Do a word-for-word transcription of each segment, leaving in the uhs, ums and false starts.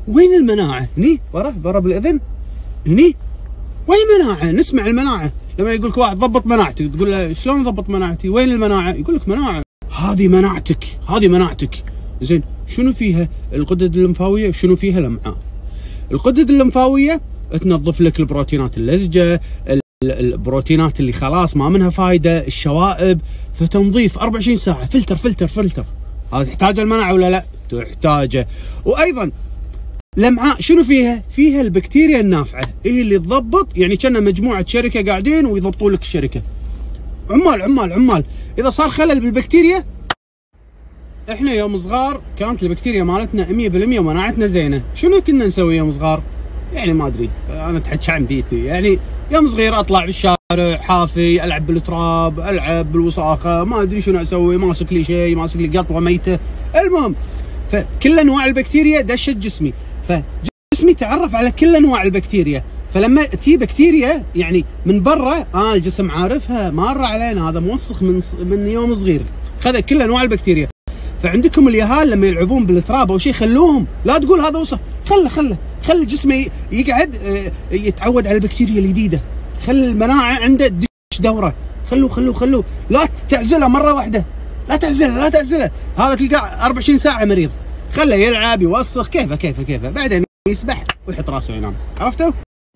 وين المناعه؟ هني ورا ورا بالاذن، هني وين المناعه؟ نسمع المناعه لما يقول لك واحد ضبط مناعتك، تقول له شلون ضبط مناعتي؟ وين المناعه؟ يقول لك مناعه، هذه مناعتك، هذه مناعتك. زين شنو فيها الغدد الليمفاويه؟ شنو فيها الامعاء؟ الغدد الليمفاويه تنظف لك البروتينات اللزجه، البروتينات اللي خلاص ما منها فايده، الشوائب، فتنظيف أربعة وعشرين ساعه، فلتر فلتر فلتر. هذا تحتاج المناعه ولا لا؟ تحتاجه. وايضا الامعاء شنو فيها؟ فيها البكتيريا النافعه، هي اللي تضبط، يعني كنا مجموعه شركه قاعدين ويضبطوا لك الشركه. عمال عمال عمال، اذا صار خلل بالبكتيريا. احنا يوم صغار كانت البكتيريا مالتنا مية بالمية ومناعتنا زينه، شنو كنا نسوي يوم صغار؟ يعني ما ادري، انا اتحكى عن بيتي، يعني يوم صغير اطلع بالشارع حافي، العب بالتراب، العب بالوساخه، ما ادري شنو اسوي، ماسك لي شيء، ماسك لي قطوه ميته، المهم فكل انواع البكتيريا دشت جسمي، فجسمي تعرف على كل انواع البكتيريا، فلما تجي بكتيريا يعني من برا اه الجسم عارفها، مر علينا، هذا موسخ من من يوم صغير، خذ كل انواع البكتيريا. فعندكم اليهال لما يلعبون بالتراب او شيء خلوهم، لا تقول هذا وسخ، خله خله خلي جسمه يقعد يتعود على البكتيريا الجديده، خلي المناعه عنده تدش دوره، خلوه خلوه خلوه، لا تعزله مره واحده، لا تعزله لا تعزله، هذا تلقاه أربعة وعشرين ساعه مريض، خله يلعب يوسخ كيفه كيفه كيفه، بعدين يسبح ويحط راسه ينام. عرفتوا؟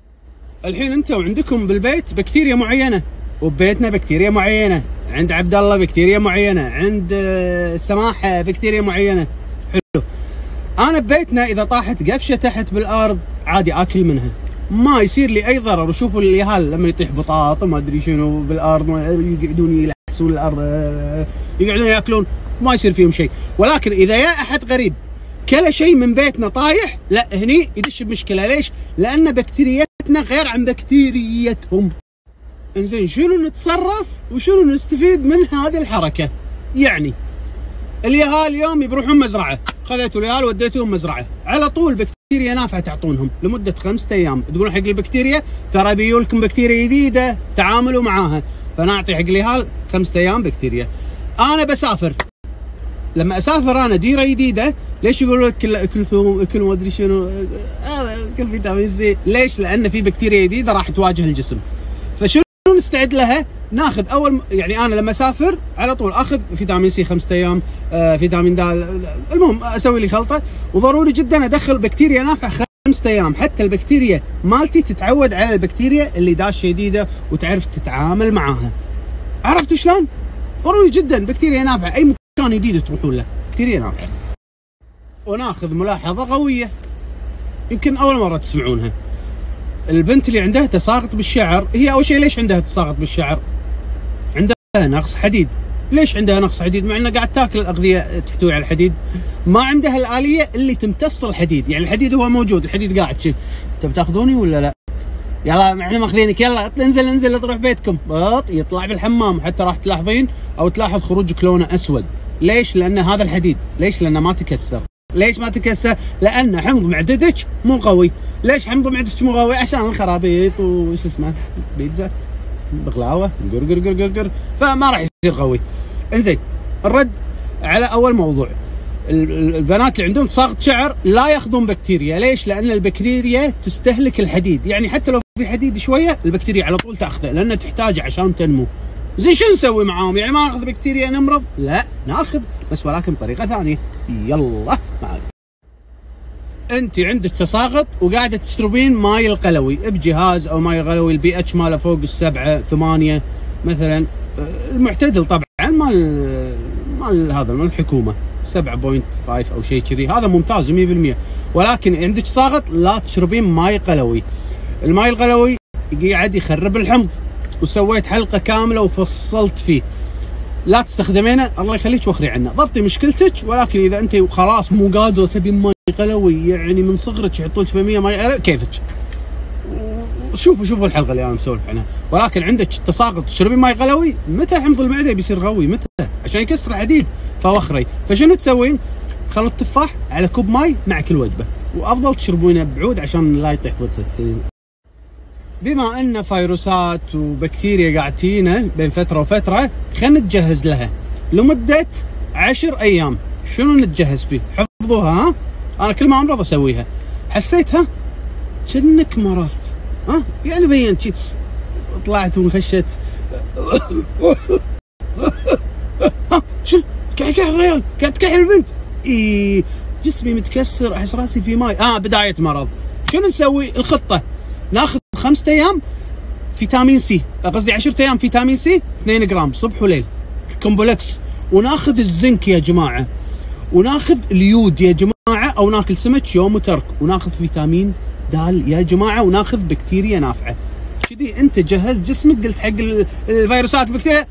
الحين انتم عندكم بالبيت بكتيريا معينه، وببيتنا بكتيريا معينه، عند عبد الله بكتيريا معينه، عند سماحه بكتيريا معينه. حلو. انا ببيتنا اذا طاحت قفشه تحت بالارض عادي اكل منها، ما يصير لي اي ضرر. وشوفوا اليهال لما يطيح بطاط وما ادري شنو بالارض يقعدون يلحسون الارض، يقعدون ياكلون، ما يصير فيهم شيء. ولكن اذا يا احد غريب كل شيء من بيتنا طايح، لا هني يدش بمشكله. ليش؟ لان بكتيريتنا غير عن بكتيريتهم. انزين شنو نتصرف وشنو نستفيد من هذه الحركه؟ يعني اليهال اليوم يروحون مزرعه، خذيتوا اليهال وديتوهم مزرعه، على طول بكتيريا نافعه تعطونهم لمده خمسة ايام، تقولون حق البكتيريا ترى بيجوا لكم بكتيريا جديده تعاملوا معاها، فنعطي حق اليهال خمسة ايام بكتيريا. انا بسافر، لما اسافر انا ديره جديده، ليش يقولوا لك كل كل ثوم كل ما ادري شنو هذا كل فيتامين سي؟ ليش؟ لان في بكتيريا جديده راح تواجه الجسم. فشنو نستعد لها؟ ناخذ اول، يعني انا لما اسافر على طول اخذ فيتامين سي خمسة ايام، آه فيتامين د، المهم اسوي لي خلطه، وضروري جدا ادخل بكتيريا نافعه خمسة ايام، حتى البكتيريا مالتي تتعود على البكتيريا اللي داشه جديده وتعرف تتعامل معاها. عرفتوا شلون؟ ضروري جدا بكتيريا نافعه، اي مكان جديد تروحون له بكتيريا نافعه. وناخذ ملاحظه قويه يمكن اول مره تسمعونها. البنت اللي عندها تساقط بالشعر، هي اول شيء ليش عندها تساقط بالشعر؟ عندها نقص حديد. ليش عندها نقص حديد؟ مع انها قاعد تاكل اغذيه تحتوي على الحديد، ما عندها الاليه اللي تمتص الحديد، يعني الحديد هو موجود، الحديد قاعد شي، انتم بتاخذوني ولا لا؟ يلا احنا ماخذينك، يلا انزل انزل تروح بيتكم، بط يطلع بالحمام، حتى راح تلاحظين او تلاحظ خروجك لونه اسود. ليش؟ لان هذا الحديد. ليش؟ لانه ما تكسر. ليش ما تكسر؟ لان حمض معدتك مو قوي. ليش حمض معدتك مو قوي؟ عشان الخرابيط وش اسمه بيتزا بقلاوه قر قر قر قر، فما راح يصير قوي. انزين الرد على اول موضوع، البنات اللي عندهم تساقط شعر لا ياخذون بكتيريا. ليش؟ لان البكتيريا تستهلك الحديد، يعني حتى لو في حديد شويه البكتيريا على طول تاخذه لانها تحتاجه عشان تنمو. زين شو نسوي معاهم؟ يعني ما ناخذ بكتيريا نمرض؟ لا ناخذ، بس ولكن بطريقه ثانيه. يلا معك. انت عندك تساقط وقاعده تشربين ماي القلوي بجهاز او ماي القلوي البي اتش ماله فوق السبعه ثمانيه مثلا، المعتدل طبعا، مال مال هذا مال الحكومه سبعة فاصلة خمسة او شيء كذي، هذا ممتاز مية بالمية. ولكن عندك تساقط لا تشربين ماي قلوي. الماي القلوي قاعد يخرب الحمض، وسويت حلقه كامله وفصلت فيه، لا تستخدمينه الله يخليك وخري عنه، ضبطي مشكلتك. ولكن اذا انت خلاص مو قادره تبي ماي قلوي، يعني من صغرك يحطوا لك مية ماي قلوي كيفك، شوفوا شوفوا الحلقه اللي انا مسولف عنها. ولكن عندك تساقط تشربين ماي قلوي، متى حمض المعده بيصير قوي؟ متى؟ عشان يكسر الحديد، فوخري. فشنو تسوين؟ خلط تفاح على كوب ماي مع كل وجبه، وافضل تشربونه بعود عشان لا يطيح بس. بما ان فيروسات وبكتيريا قاعد تجينا بين فتره وفتره، خلينا نتجهز لها لمده عشر ايام. شنو نتجهز فيه؟ حفظوها ها؟ انا كل ما امرض اسويها. حسيت ها كأنك مرضت، ها يعني بينت شي، طلعت وانخشت. ها شو قاعد يكحل الرجال، قاعد تكحل البنت. اي جسمي متكسر، احس راسي في ماي. اه بدايه مرض. شنو نسوي؟ الخطه ناخذ خمسة ايام فيتامين سي، قصدي عشرة ايام فيتامين سي اثنين جرام صبح وليل كومبلكس، وناخذ الزنك يا جماعه، وناخذ اليود يا جماعه، او ناكل سمك يوم وترك، وناخذ فيتامين دال يا جماعه، وناخذ بكتيريا نافعه. كذي انت جهزت جسمك، قلت حق الفيروسات البكتيريا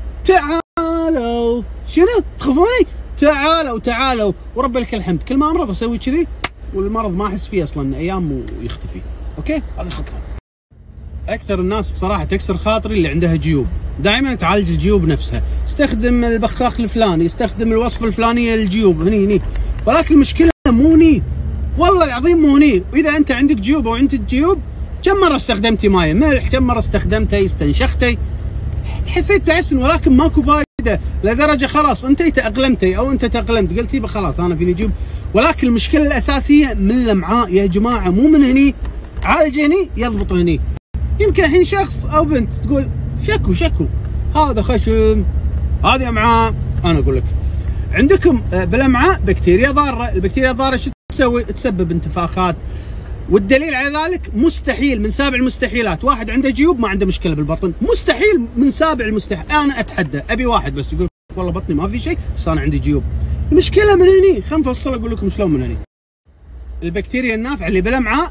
تعالوا. شنو تخافوني؟ تعالوا تعالوا ورب لك الحمد. كل ما امرض اسوي كذي والمرض ما احس فيه اصلا ايام ويختفي. اوكي هذه الخطوه. اكثر الناس بصراحه تكسر خاطري اللي عندها جيوب، دائما تعالج الجيوب نفسها، استخدم البخاخ الفلاني، استخدم الوصفه الفلانيه للجيوب هني هني، ولكن المشكله مو هني، والله العظيم مو هني. واذا انت عندك جيوب او انت جيوب، كم مره استخدمتي ماي ملح، كم مره استخدمتي استنشختي، حسيت تحسن، ولكن ماكو فائده، لدرجه خلاص انت تاقلمتي او انت تاقلمت قلت يبا خلاص انا فيني جيوب. ولكن المشكله الاساسيه من الامعاء يا جماعه، مو من هني. عالج هني يضبط هني. يمكن الحين شخص او بنت تقول شكو شكو هذا خشم، هذه امعاء. انا اقول لك عندكم بالامعاء بكتيريا ضاره، البكتيريا الضاره شو تسوي؟ تسبب انتفاخات، والدليل على ذلك مستحيل من سابع المستحيلات واحد عنده جيوب ما عنده مشكله بالبطن، مستحيل من سابع المستحيل. انا اتحدى ابي واحد بس يقول والله بطني ما في شيء بس انا عندي جيوب. المشكله من هني. خلينا نفصل اقول لكم شلون من هني. البكتيريا النافعه اللي بالامعاء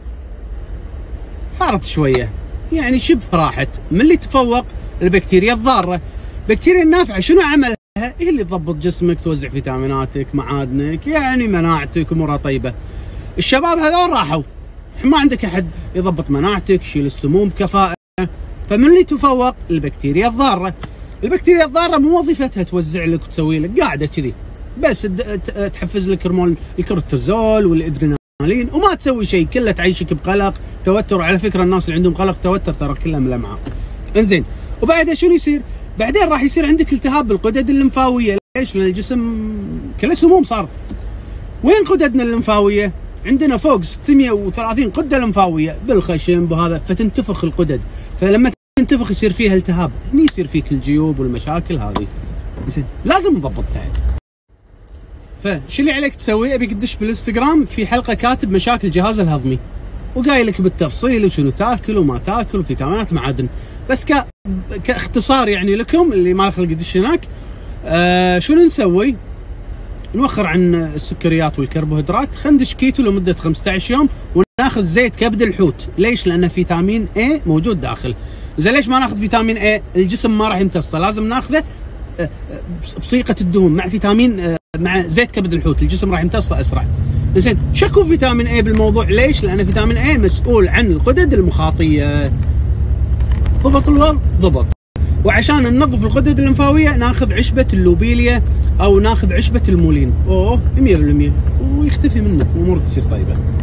صارت شويه يعني شبه راحت، من اللي تفوق البكتيريا الضاره. البكتيريا النافعه شنو عملها؟ هي اللي تضبط جسمك، توزع فيتاميناتك، معادنك، يعني مناعتك، امورها طيبه. الشباب هذول راحوا، ما عندك احد يضبط مناعتك، يشيل السموم بكفاءه. فمن اللي تفوق البكتيريا الضاره. البكتيريا الضاره مو وظيفتها توزع لك وتسوي لك، قاعده كذي بس تحفز لك هرمون الكورتيزول والادرينالين وما تسوي شيء، كله تعيشك بقلق توتر. على فكره الناس اللي عندهم قلق توتر ترى كلها من الامعاء. انزين وبعدها شنو يصير؟ بعدين راح يصير عندك التهاب بالغدد الليمفاويه. ليش؟ لان الجسم كله سموم صار. وين غددنا الليمفاويه؟ عندنا فوق ستمئة وثلاثين غده لمفاويه بالخشم بهذا، فتنتفخ الغدد، فلما تنتفخ يصير فيها التهاب، هني يصير فيك الجيوب والمشاكل هذه. زين لازم نضبط تحت. فشو اللي عليك تسوي؟ ابيك تدش بالانستغرام، في حلقه كاتب مشاكل الجهاز الهضمي وقايل لك بالتفصيل وشنو تاكل وما تاكل وفيتامينات معادن، بس ك... كاختصار يعني لكم اللي ما له خلق يدش هناك. آه شنو نسوي؟ نوخر عن السكريات والكربوهيدرات، خندش كيتو لمده خمسة عشر يوم، وناخذ زيت كبد الحوت. ليش؟ لان فيتامين اي موجود داخل. زين ليش ما ناخذ فيتامين اي؟ الجسم ما راح يمتصه، لازم ناخذه بصيغه الدهون مع فيتامين مع زيت كبد الحوت، الجسم راح يمتصه اسرع. زين شكوا فيتامين اي بالموضوع. ليش؟ لان فيتامين اي مسؤول عن الغدد المخاطيه. ضبط الوضع؟ ضبط. وعشان ننظف الغدد الليمفاويه ناخذ عشبه اللوبيليا او ناخذ عشبه المولين. اوه مئة بالمئة ويختفي منك وامورك تصير طيبه.